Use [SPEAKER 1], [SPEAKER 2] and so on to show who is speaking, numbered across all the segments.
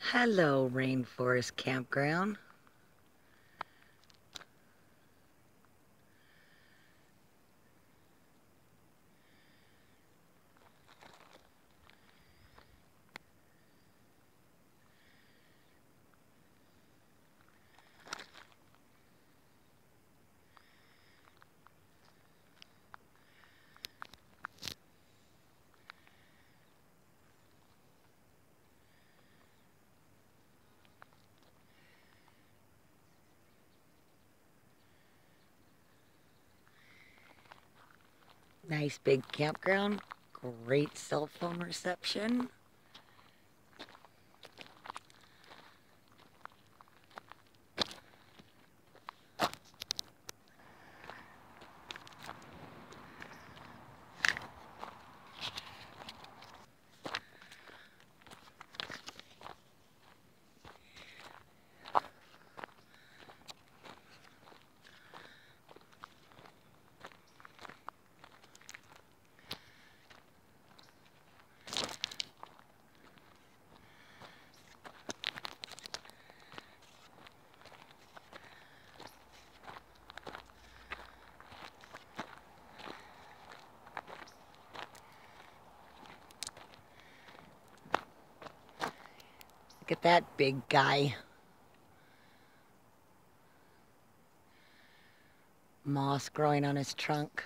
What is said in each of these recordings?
[SPEAKER 1] Hello, Rainforest Campground. Nice big campground. Great cell phone reception. Look at that big guy. Moss growing on his trunk.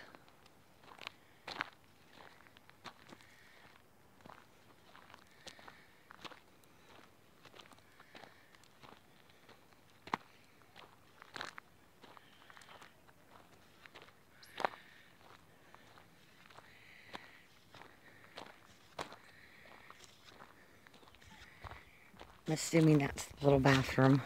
[SPEAKER 1] I'm assuming that's the little bathroom.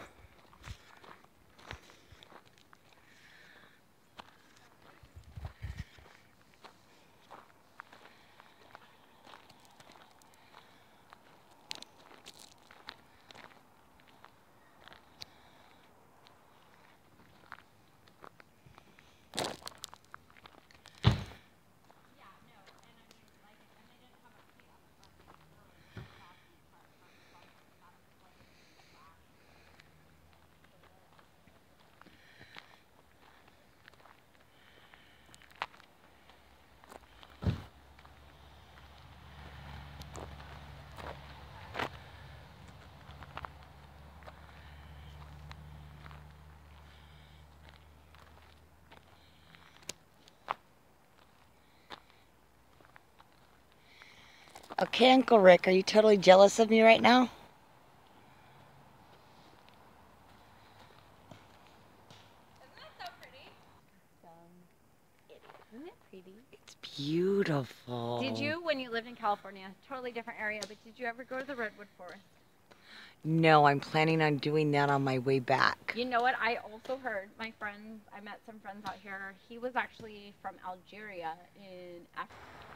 [SPEAKER 1] Okay, Uncle Rick, are you totally jealous of me right now?
[SPEAKER 2] Isn't it so pretty? Isn't it pretty?
[SPEAKER 1] It's beautiful.
[SPEAKER 2] Did you, when you lived in California, totally different area, but did you ever go to the Redwood Forest?
[SPEAKER 1] No, I'm planning on doing that on my way back.
[SPEAKER 2] You know what? I also heard my friends, I met some friends out here. He was actually from Algeria in Africa.